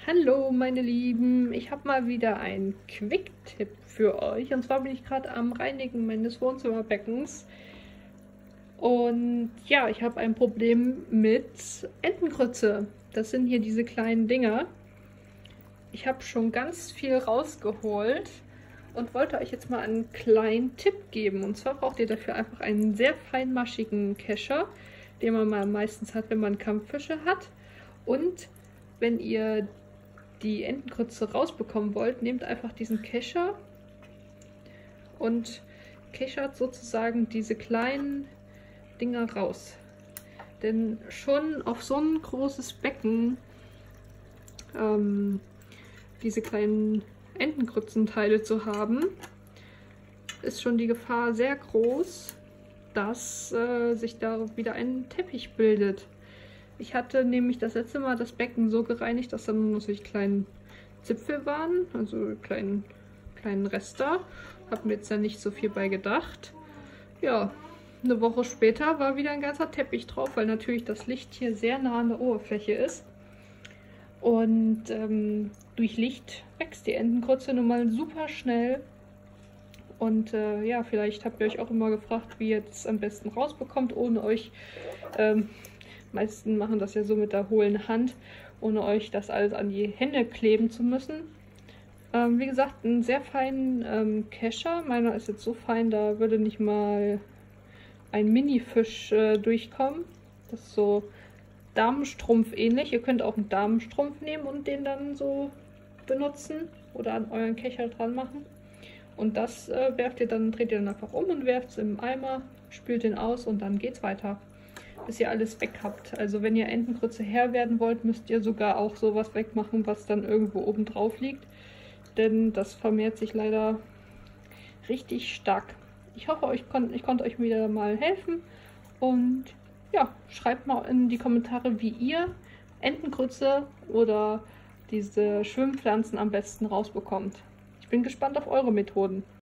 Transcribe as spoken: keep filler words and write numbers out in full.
Hallo meine Lieben, ich habe mal wieder einen Quick-Tipp für euch. Und zwar bin ich gerade am Reinigen meines Wohnzimmerbeckens. Und ja, ich habe ein Problem mit Entengrütze. Das sind hier diese kleinen Dinger. Ich habe schon ganz viel rausgeholt und wollte euch jetzt mal einen kleinen Tipp geben. Und zwar braucht ihr dafür einfach einen sehr feinmaschigen Kescher, den man mal meistens hat, wenn man Kampffische hat. Und wenn ihr die Entengrütze rausbekommen wollt, nehmt einfach diesen Kescher und keschert sozusagen diese kleinen Dinger raus. Denn schon auf so ein großes Becken ähm, diese kleinen Entengrützenteile zu haben, ist schon die Gefahr sehr groß, dass äh, sich da wieder ein Teppich bildet. Ich hatte nämlich das letzte Mal das Becken so gereinigt, dass da nur noch solche kleinen Zipfel waren, also kleinen, kleinen Rester. Hab mir jetzt da nicht so viel bei gedacht. Ja, eine Woche später war wieder ein ganzer Teppich drauf, weil natürlich das Licht hier sehr nah an der Oberfläche ist. Und ähm, durch Licht wächst die Entengrütze nun mal super schnell. Und äh, ja, vielleicht habt ihr euch auch immer gefragt, wie ihr das am besten rausbekommt, ohne euch... Ähm, meisten machen das ja so mit der hohlen Hand, ohne euch das alles an die Hände kleben zu müssen. Ähm, wie gesagt, einen sehr feinen ähm, Kescher. Meiner ist jetzt so fein, da würde nicht mal ein Mini-Fisch äh, durchkommen. Das ist so Damenstrumpf ähnlich. Ihr könnt auch einen Damenstrumpf nehmen und den dann so benutzen oder an euren Kescher dran machen. Und das äh, werft ihr dann, dreht ihr dann einfach um und werft es im Eimer, spült den aus und dann geht's weiter, bis ihr alles weg habt. Also wenn ihr Entengrütze Herr werden wollt, müsst ihr sogar auch sowas wegmachen, was dann irgendwo oben drauf liegt. Denn das vermehrt sich leider richtig stark. Ich hoffe, ich, kon ich konnte euch wieder mal helfen. Und ja, schreibt mal in die Kommentare, wie ihr Entengrütze oder diese Schwimmpflanzen am besten rausbekommt. Ich bin gespannt auf eure Methoden.